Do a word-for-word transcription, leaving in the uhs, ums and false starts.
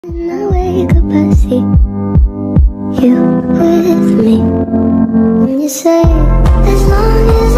And I wake up, I see you with me. And you say, as long as